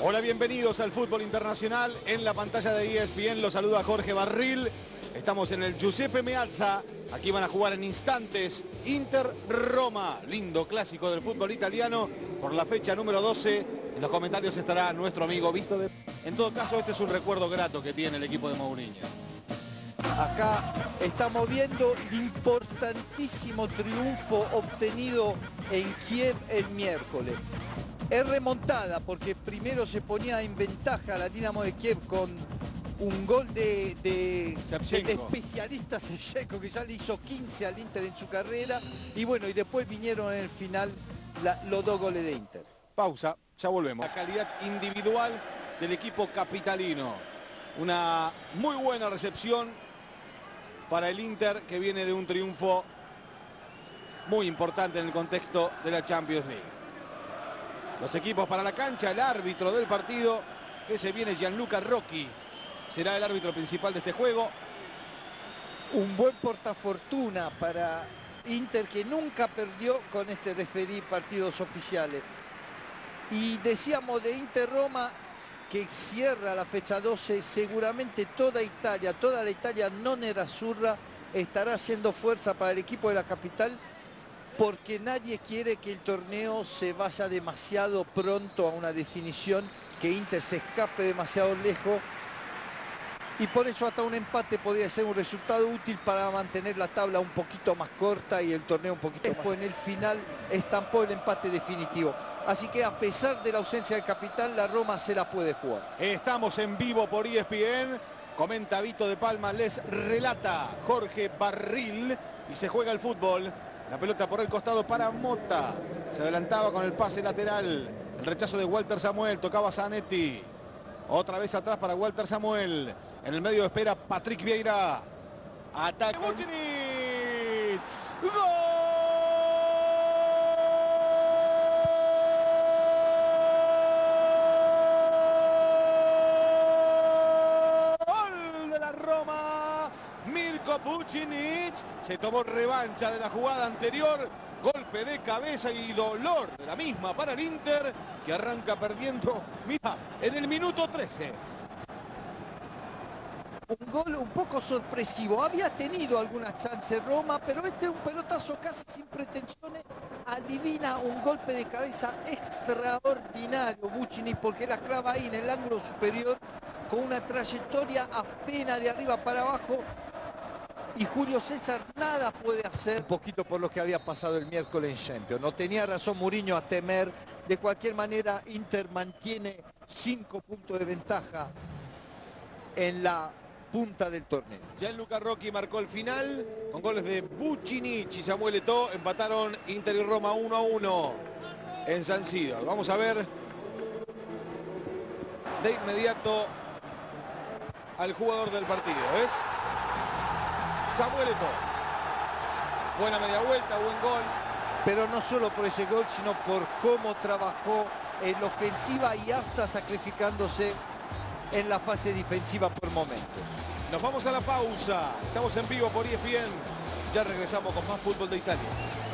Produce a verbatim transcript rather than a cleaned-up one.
Hola, bienvenidos al fútbol internacional. En la pantalla de E S P N los saluda Jorge Barril. Estamos en el Giuseppe Meazza. Aquí van a jugar en instantes Inter-Roma. Lindo clásico del fútbol italiano por la fecha número doce. En los comentarios estará nuestro amigo Víctor. En todo caso, este es un recuerdo grato que tiene el equipo de Mourinho. Acá estamos viendo el importantísimo triunfo obtenido en Kiev el miércoles. Es remontada porque primero se ponía en ventaja la Dinamo de Kiev con un gol de, de, del especialista Shevchenko, que ya le hizo quince al Inter en su carrera. Y bueno, y después vinieron en el final la, los dos goles de Inter. Pausa, ya volvemos. La calidad individual del equipo capitalino. Una muy buena recepción para el Inter, que viene de un triunfo muy importante en el contexto de la Champions League. Los equipos para la cancha, el árbitro del partido, que se viene Gianluca Rocchi, será el árbitro principal de este juego. Un buen portafortuna para Inter, que nunca perdió con este referí partidos oficiales. Y decíamos de Inter-Roma, que cierra la fecha doce, seguramente toda Italia, toda la Italia no nerazzurra estará haciendo fuerza para el equipo de la capital, porque nadie quiere que el torneo se vaya demasiado pronto a una definición, que Inter se escape demasiado lejos, y por eso hasta un empate podría ser un resultado útil para mantener la tabla un poquito más corta y el torneo un poquito más. En el final estampó el empate definitivo. Así que a pesar de la ausencia del capitán, la Roma se la puede jugar. Estamos en vivo por E S P N. Comenta Vito de Palma, les relata Jorge Barril y se juega el fútbol. La pelota por el costado para Motta. Se adelantaba con el pase lateral. El rechazo de Walter Samuel. Tocaba Zanetti. Otra vez atrás para Walter Samuel. En el medio espera Patrick Vieira. Ataque. ¡Gol! Roma, Mirko Vucinic se tomó revancha de la jugada anterior, golpe de cabeza y dolor de la misma para el Inter, que arranca perdiendo, mira, en el minuto trece. Un gol un poco sorpresivo, había tenido algunas chances Roma, pero este es un pelotazo casi sin pretensiones, adivina un golpe de cabeza extraordinario Vucinic, porque la clava ahí en el ángulo superior, con una trayectoria apenas de arriba para abajo, y Julio César nada puede hacer. Un poquito por lo que había pasado el miércoles en Champions. No tenía razón Mourinho a temer. De cualquier manera, Inter mantiene cinco puntos de ventaja en la punta del torneo. Gianluca Rocchi marcó el final con goles de Vucinic y Samuel Eto'o. Empataron Inter y Roma uno a uno en San Siro. Vamos a ver de inmediato al jugador del partido. Es Samuel Eto'o. Buena media vuelta, buen gol. Pero no solo por ese gol, sino por cómo trabajó en la ofensiva y hasta sacrificándose en la fase defensiva por momentos. Nos vamos a la pausa. Estamos en vivo por E S P N. Ya regresamos con más fútbol de Italia.